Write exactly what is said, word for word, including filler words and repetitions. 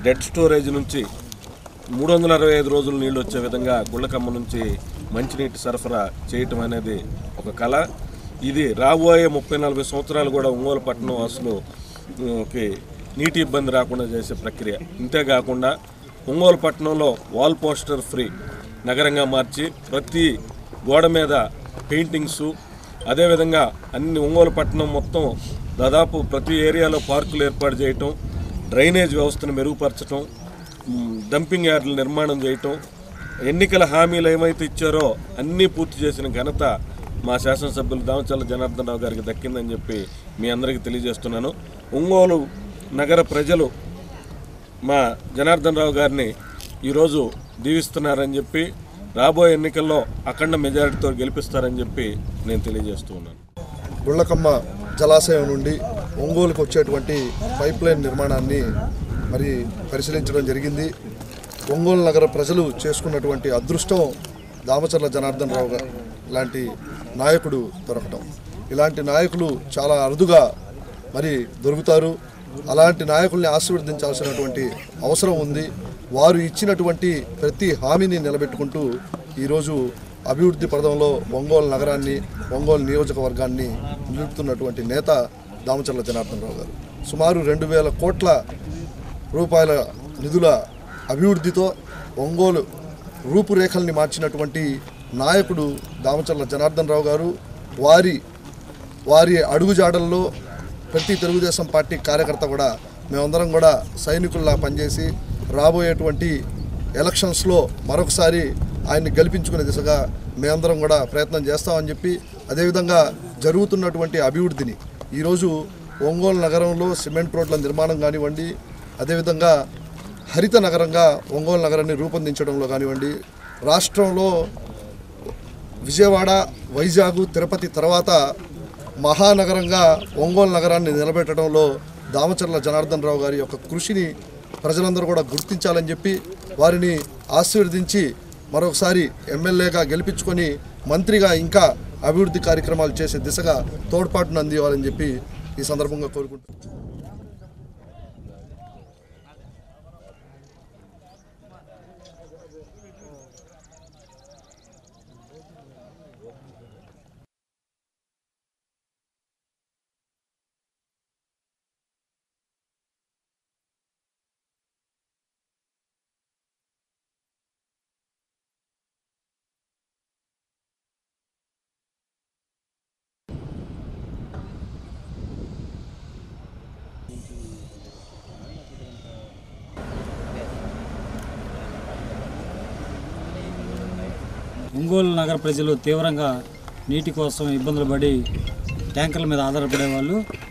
Dead storage నుంచి మూడు వందల అరవై ఐదు రోజులు నీళ్ళు వచ్చే విధంగా గుళ్ళకమ్మ నుంచి మంచినీటి సరఫరా చేయటం అనేది ఒక కళ. ఇది రాబోయే ముప్పై నలభై సంవత్సరాలు కూడా ఒంగోలు పట్టణం వాసులుకి నీటి ఇబ్బంది రాకుండా చేసే ప్రక్రియ. ఇంతేకాకుండా ఒంగోలు పట్టణంలో వాల్ పోస్టర్ ఫ్రీ నగరంగా మార్చి ప్రతి గోడ మీద పెయింటింగ్సు, అదేవిధంగా అన్ని ఒంగోలు పట్టణం మొత్తం దాదాపు ప్రతి ఏరియాలో పార్కులు ఏర్పాటు చేయటం, డ్రైనేజ్ వ్యవస్థను మెరుగుపరచడం, డంపింగ్ యార్డులు నిర్మాణం చేయటం, ఎన్నికల హామీలు ఏమైతే ఇచ్చారో అన్నీ పూర్తి చేసిన ఘనత మా శాసనసభ్యులు దామచర్ల జనార్దన్ రావు గారికి దక్కిందని చెప్పి మీ అందరికీ తెలియజేస్తున్నాను. ఒంగోలు నగర ప్రజలు మా జనార్దన్ రావు గారిని ఈరోజు దీవిస్తున్నారని చెప్పి రాబోయే ఎన్నికల్లో అఖండ మెజారిటీతో గెలిపిస్తారని చెప్పి నేను తెలియజేస్తూ ఉన్నాను. గుళ్ళకమ్మ జలాశయం నుండి ఒంగోలుకు వచ్చేటువంటి పైప్ లైన్ నిర్మాణాన్ని మరి పరిశీలించడం జరిగింది. ఒంగోలు నగర ప్రజలు చేసుకున్నటువంటి అదృష్టం దామచర్ల జనార్దన్ రావు లాంటి నాయకుడు దొరకటం. ఇలాంటి నాయకులు చాలా అరుదుగా మరి దొరుకుతారు. అలాంటి నాయకుల్ని ఆశీర్వదించాల్సినటువంటి అవసరం ఉంది. వారు ఇచ్చినటువంటి ప్రతి హామీని నిలబెట్టుకుంటూ ఈరోజు అభివృద్ధి పథంలో ఒంగోలు నగరాన్ని, ఒంగోలు నియోజకవర్గాన్ని నిలుపుతున్నటువంటి నేత దామచర్ల జనార్దన్ రావు గారు. సుమారు రెండు వేల కోట్ల రూపాయల నిధుల అభివృద్ధితో ఒంగోలు రూపురేఖల్ని మార్చినటువంటి నాయకుడు దామచర్ల జనార్దన్ రావు గారు. వారి వారి అడుగుజాడల్లో ప్రతి తెలుగుదేశం పార్టీ కార్యకర్త కూడా మేమందరం కూడా సైనికుల్లా పనిచేసి రాబోయేటువంటి ఎలక్షన్స్లో మరొకసారి ఆయన్ని గెలిపించుకునే దిశగా మేమందరం కూడా ప్రయత్నం చేస్తామని చెప్పి, అదేవిధంగా జరుగుతున్నటువంటి అభివృద్ధిని ఈరోజు ఒంగోలు నగరంలో సిమెంట్ రోడ్ల నిర్మాణం కానివ్వండి, అదేవిధంగా హరిత నగరంగా ఒంగోలు నగరాన్ని రూపొందించడంలో కానివ్వండి, రాష్ట్రంలో విజయవాడ, వైజాగ్, తిరుపతి తర్వాత మహానగరంగా ఒంగోలు నగరాన్ని నిలబెట్టడంలో దామచర్ల జనార్దన్ రావు గారి యొక్క కృషిని ప్రజలందరూ కూడా గుర్తించాలని చెప్పి వారిని ఆశీర్వదించి మరొకసారి ఎమ్మెల్యేగా గెలిపించుకొని మంత్రిగా ఇంకా అభివృద్ధి కార్యక్రమాలు చేసే దిశగా తోడ్పాటును అందివ్వాలని చెప్పి ఈ సందర్భంగా కోరుకుంటున్నాను. ఒంగోలు నగర ప్రజలు తీవ్రంగా నీటి కోసం ఇబ్బందులు పడి ట్యాంకర్ల మీద ఆధారపడేవాళ్ళు.